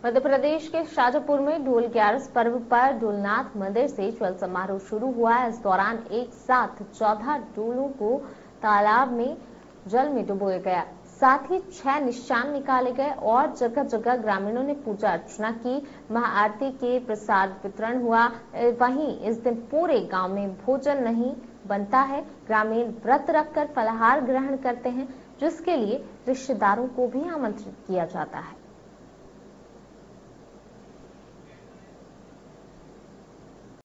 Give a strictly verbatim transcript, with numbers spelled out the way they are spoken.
मध्य प्रदेश के शाजापुर में ढोल ग्यारस पर्व पर ढोलनाथ मंदिर से जल समारोह शुरू हुआ। इस दौरान एक साथ चौदह ढोलों को तालाब में जल में डुबोया गया। साथ ही छह निशान निकाले गए और जगह जगह ग्रामीणों ने पूजा अर्चना की। महाआरती के प्रसाद वितरण हुआ। वहीं इस दिन पूरे गांव में भोजन नहीं बनता है। ग्रामीण व्रत रखकर फलाहार ग्रहण करते हैं, जिसके लिए रिश्तेदारों को भी आमंत्रित किया जाता है।